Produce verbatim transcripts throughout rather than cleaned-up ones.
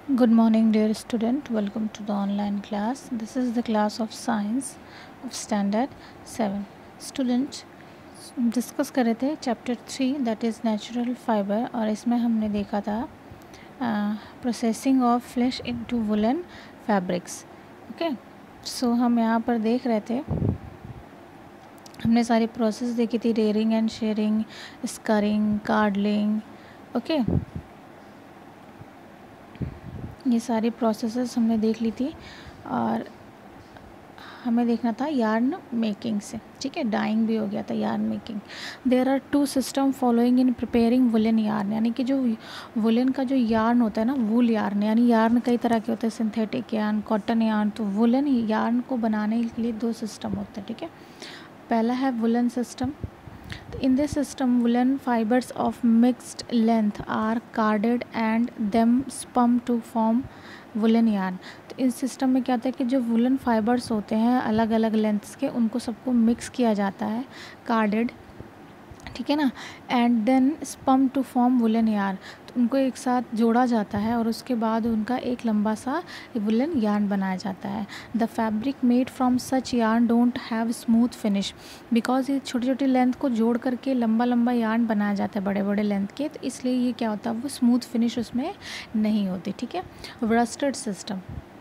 Good morning, dear student. Welcome to the online class. This is the class of science of standard seven. Students, discuss कर रहे थे chapter three that is natural fibre, और इसमें हमने देखा था processing of fleece into woollen fabrics. Okay, so हम यहाँ पर देख रहे थे, हमने सारी प्रोसेस देखी थी, rearing and shearing, scouring, carding. Okay, ये सारी प्रोसेसेस हमने देख ली थी, और हमें देखना था यार्न मेकिंग से. ठीक है, डाइंग भी हो गया था, yarn making. There are two system following in preparing woollen yarn, यानी कि जो वुलन का जो यार्न होता है ना, वूल यार्न, यानी यार्न कई तरह के होते हैं, सिंथेटिक यार्न, कॉटन यार्न. तो वुलन यार्न को बनाने के लिए दो सिस्टम होते हैं. ठीक है, पहला है woollen system. In this system, woolen fibers of mixed length are carded and them spun to form woolen yarn. तो इस सिस्टम में क्या होता है कि जो वुलन फाइबर्स होते हैं अलग अलग लेंथ्स के, उनको सबको मिक्स किया जाता है, कार्डेड, ठीक है ना, and then spun to form woollen yarn. तो उनको एक साथ जोड़ा जाता है और उसके बाद उनका एक लंबा सा वुलन यार्न बनाया जाता है. The fabric made from such yarn don't have smooth finish, because ये छोटी छोटी लेंथ को जोड़ करके लंबा लंबा यार्न बनाया जाता है बड़े बड़े लेंथ के, तो इसलिए ये क्या होता है, वो स्मूथ फिनिश उसमें नहीं होती. ठीक है, worsted system.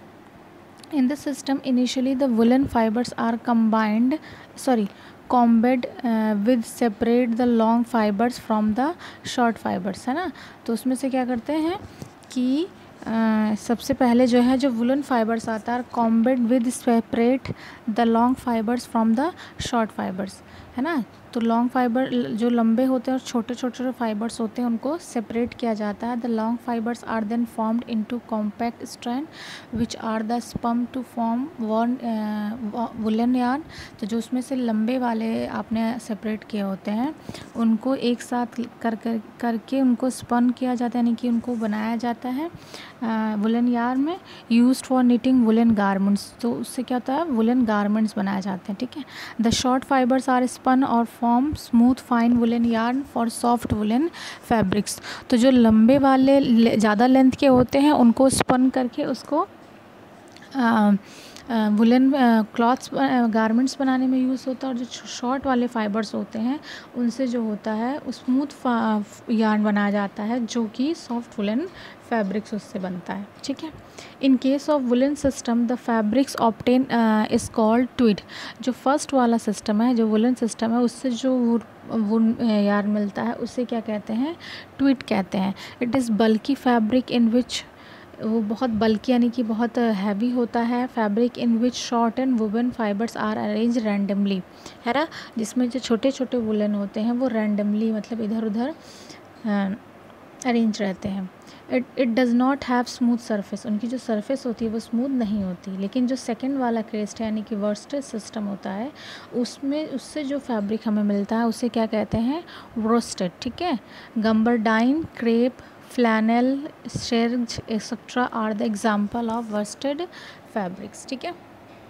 In this system, initially the woolen fibers are combined, sorry, combed uh, with separate the long fibers from the short fibers, है ना. तो उसमें से क्या करते हैं कि uh, सबसे पहले जो है जो वुलन फाइबर्स आता है, combed with separate the long fibres from the short fibres, है ना. तो लॉन्ग फाइबर जो लंबे होते हैं और छोटे छोटे छोटे फाइबर्स होते हैं, उनको सेपरेट किया जाता है. The long fibres are then formed into compact strand which are the spun to form one woollen yarn. तो जो उसमें से लंबे वाले आपने सेपरेट किए होते हैं, उनको एक साथ कर कर करके उनको स्पन किया जाता है, यानी कि उनको बनाया जाता है वुलन यार्न में, used for knitting woollen garments. तो उससे क्या होता है, वुलन गारमेंट्स बनाए जाते हैं. ठीक है, the short fibres are spun और form smooth fine woollen yarn for soft woollen fabrics. तो जो लंबे वाले ज़्यादा लेंथ के होते हैं, उनको स्पन करके उसको वुलन क्लॉथ्स गारमेंट्स बनाने में यूज़ होता है. और जो शॉर्ट वाले फाइबर्स होते हैं, उनसे जो होता है स्मूथ यार्न बनाया जाता है, जो कि सॉफ्ट वुलन फैब्रिक्स उससे बनता है. ठीक है, in case of woollen system the fabrics obtain is called tweed. जो फर्स्ट वाला सिस्टम है, जो वुलन सिस्टम है, उससे जो वुन यार्न मिलता है, उससे क्या कहते हैं, ट्विड कहते हैं. It is bulky fabric in which, वो बहुत बल्कि यानी कि बहुत हैवी होता है. Fabric in which short and woven fibres are arrange randomly, है ना, जिसमें जो छोटे छोटे वुलन होते हैं वो रैंडमली, मतलब इधर उधर अरेंज रहते हैं. It it does not have smooth surface, उनकी जो सरफेस होती है वो स्मूथ नहीं होती. लेकिन जो सेकंड वाला क्रेस्ट है, यानी कि वर्स्टेड सिस्टम होता है, उसमें उससे जो फैब्रिक हमें मिलता है, उसे क्या कहते हैं, वर्स्टेड. ठीक है, gabardine, crepe, flannel, serge etcetera are the example of worsted fabrics. ठीक है,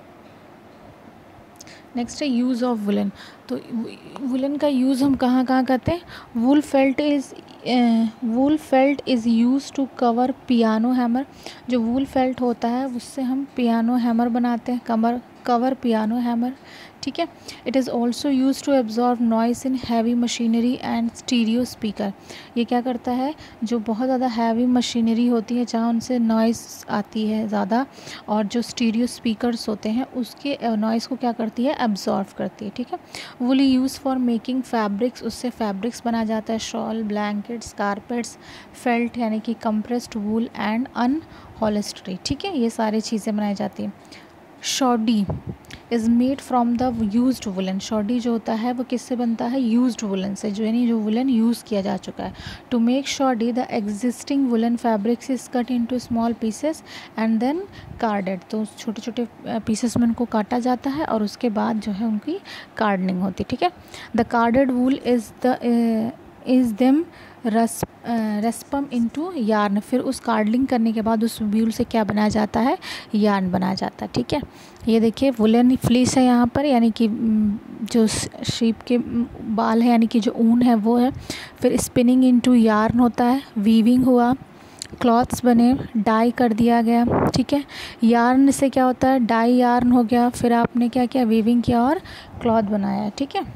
नेक्स्ट है यूज़ ऑफ वुलन. तो वुलन का यूज़ हम कहाँ कहाँ करते हैं. Wool felt is wool felt is use to cover piano hammer. जो वूल फेल्ट होता है, उससे हम पियानो हैमर बनाते हैं, कमर कवर पियानो हैमर. ठीक है, it is also use to absorb noise in heavy machinery and stereo speaker. ये क्या करता है, जो बहुत ज़्यादा हैवी मशीनरी होती है, जहाँ उनसे नॉइस आती है ज़्यादा, और जो स्टीरियो स्पीकर्स होते हैं, उसके नॉइस को क्या करती है, एब्जॉर्व करती है. ठीक है, wool is use for making fabrics, उससे फैब्रिक्स बनाया जाता है, शॉल, ब्लैंकेट्स, कारपेट्स. फेल्ट यानी कि कंप्रेस्ड वूल एंड अनहॉलिस्ट्री. ठीक है, ये सारी चीज़ें बनाई जाती हैं. Shoddy is made from the used woollen. Shoddy जो होता है वो किससे बनता है, यूज्ड वुलन से, जो यानी जो वुलन यूज़ किया जा चुका है. To make shoddy the existing woollen fabrics is cut into small pieces and then carded. तो छोटे छोटे पीसेस में उनको काटा जाता है और उसके बाद जो है उनकी कार्डनिंग होती है. ठीक है, the carded wool is the is them re respun into yarn. फिर उस कार्डलिंग करने के बाद उस व्यूल से क्या बनाया जाता है, यार्न बनाया जाता है. ठीक है, ये देखिए वुलन फ्लीस है यहाँ पर, यानी कि जो शीप के बाल है, यानी कि जो ऊन है वो है. फिर स्पिनिंग इनटू यार्न होता है, वीविंग हुआ, क्लॉथ्स बने, डाई कर दिया गया, ठीक है। यार्न से क्या होता है, डाई यार्न हो गया, फिर आपने क्या किया, वीविंग किया और क्लॉथ बनाया, ठीक है।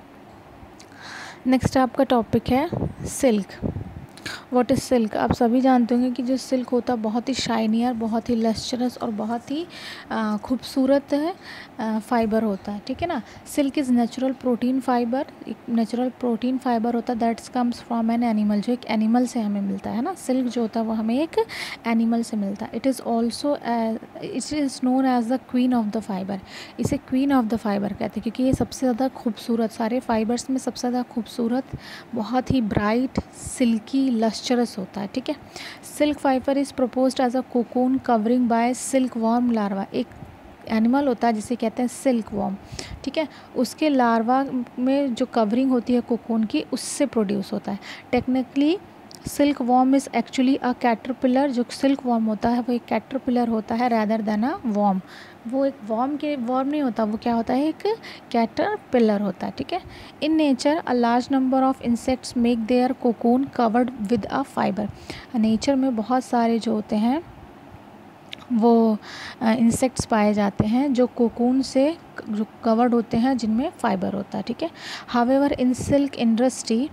नेक्स्ट आपका टॉपिक है सिल्क। What is silk. आप सभी जानते होंगे कि जो सिल्क होता है बहुत ही शाइनियर, बहुत ही लस्चरस और बहुत ही खूबसूरत फाइबर होता है, ठीक है ना। Silk is natural protein fibre, एक नेचुरल प्रोटीन फाइबर होता है that's comes from an animal, जो एक एनिमल से हमें मिलता है ना। सिल्क जो होता है वो हमें एक एनिमल से मिलता है। It is also it is known as the queen of the fibre. इसे क्वीन ऑफ द फाइबर कहते हैं क्योंकि ये सबसे ज़्यादा खूबसूरत, सारे फाइबर्स में सबसे ज़्यादा खूबसूरत, बहुत ही ब्राइट, सिल्की, लस्चरस होता है, ठीक है। Silk fibre is proposed as a cocoon covering by silk worm larva. एक एनिमल होता है जिसे कहते हैं सिल्क वॉर्म, ठीक है। उसके लार्वा में जो कवरिंग होती है कोकून की, उससे प्रोड्यूस होता है। Technically silk worm is actually a caterpillar. जो सिल्क वॉर्म होता है वो एक कैटरपिलर होता है रैदर देन अ वॉर्म। वो एक वॉर्म के वॉर्म नहीं होता, वो क्या होता है, एक कैटरपिलर होता है, ठीक है। In nature a large number of insects make their cocoon covered with a fibre. Nature में बहुत सारे जो होते हैं वो इंसेक्ट्स पाए जाते हैं जो कोकून से जो कवर्ड होते हैं, जिनमें फाइबर होता है, ठीक है। However in silk industry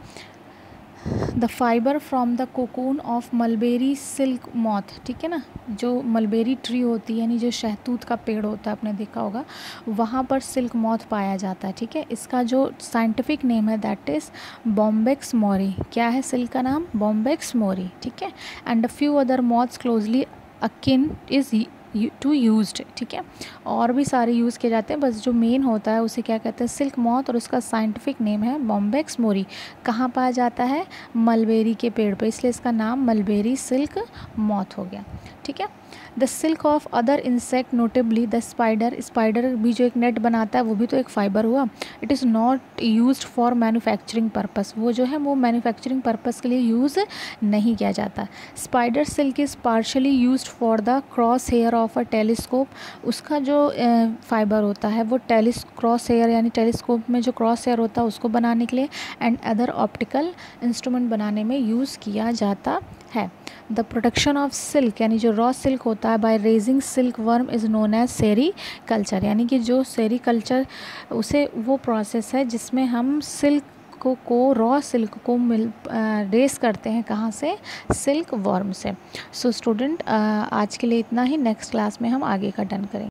the fibre from the cocoon of mulberry silk moth, ठीक है ना। जो मलबेरी ट्री होती है, यानी जो शहतूत का पेड़ होता है, आपने देखा होगा, वहाँ पर सिल्क मॉथ पाया जाता है, ठीक है। इसका जो साइंटिफिक नेम है दैट इज़ बॉम्बेक्स मोरी। क्या है सिल्क का नाम, बॉम्बेक्स मोरी, ठीक है। And a few other moths closely akin is to used, ठीक है। और भी सारे यूज़ किए जाते हैं, बस जो मेन होता है उसे क्या कहते हैं, सिल्क मॉथ, और उसका साइंटिफिक नेम है बॉम्बेक्स मोरी। कहाँ पाया जाता है, मलबेरी के पेड़ पे, इसलिए इसका नाम मलबेरी सिल्क मॉथ हो गया, ठीक है। The silk of other insect notably the spider. Spider भी जो एक नेट बनाता है वो भी तो एक फाइबर हुआ। It is not used for manufacturing purpose. वो जो है वो मैन्युफैक्चरिंग पर्पस के लिए यूज़ नहीं किया जाता। Spider silk is partially used for the cross hair of a telescope. उसका जो फाइबर होता है वो टेलिस क्रॉस हेयर यानी टेलीस्कोप में जो क्रॉस हेयर होता है उसको बनाने के लिए एंड अदर ऑप्टिकल इंस्ट्रूमेंट बनाने में यूज़ किया जाता है। द प्रोडक्शन ऑफ सिल्क यानी जो रॉ सिल्क होता है by raising silk worm is known as sericulture. यानी कि जो सेरी कल्चर, उसे वो प्रोसेस है जिसमें हम सिल्क को को रॉ सिल्क को मिल रेस करते हैं, कहाँ से, सिल्क वर्म से। सो स्टूडेंट आज के लिए इतना ही, नेक्स्ट क्लास में हम आगे का डन करेंगे।